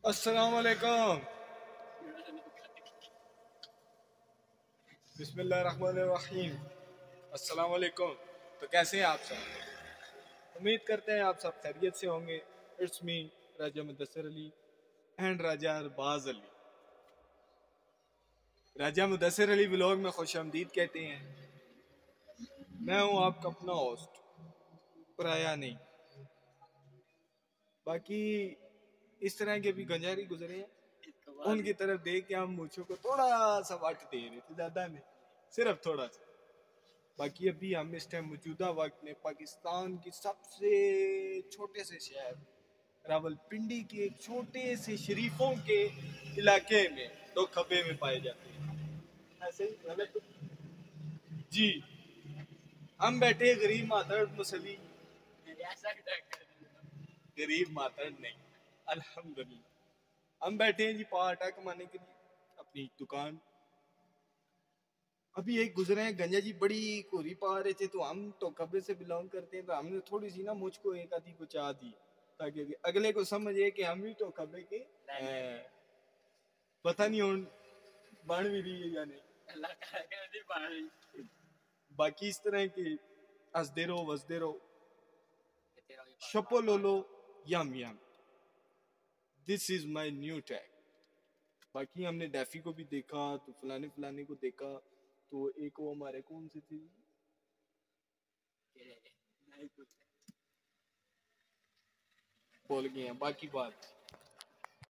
अस्सलाम वालेकुम। बिस्मिल्लाहिर्रहमानिर्रहीम। अस्सलाम वालेकुम। तो कैसे हैं आप सब? उम्मीद करते हैं आप सब खैरियत से होंगे। It's me Raja Mudassir Ali and Raja Arbaz Ali. Raja Mudassir Ali vlog में खुश आमदीद कहते हैं। मैं हूँ आपका अपना होस्ट, पराया नहीं। बाकी इस तरह के भी गंजारी गुजरे हैं, उनकी तरफ देख के हम मूछों को थोड़ा सा वाट दे रहे थे, ज्यादा नहीं, सिर्फ थोड़ा सा। बाकी अभी हम इस टाइम मौजूदा वक्त में पाकिस्तान की सबसे छोटे से शहर रावलपिंडी के एक छोटे से शरीफों के इलाके में दो खबे में पाए जाते हैं। ऐसे ही गलत जी। हम बैठे गरीब मातड़ मुसली, गरीब मातड़ नहीं, अल्हम्दुलिल्लाह हम बैठे हैं जी पाटा कमाने के लिए अपनी दुकान। अभी एक गुजरे हैं गंजा जी, बड़ी कोरी पा रहे थे, तो हम तो कब्र से बिलोंग करते हैं, तो हमने थोड़ी सी ना मुझको एक आधी को चाह दी ताकि अगले को समझे कि हम भी तो कब्र के पता नहीं हो बन भी रही है या नहीं। बाकी इस तरह के हंसदे रहो वसदे रहो, शपो लोलो यम यम, this is my new tag. बाकी हमने डेफी को भी देखा, तो फलाने फलाने को देखा, तो एक वो हमारे कौन से थे, बोल गए हैं बाकी बात।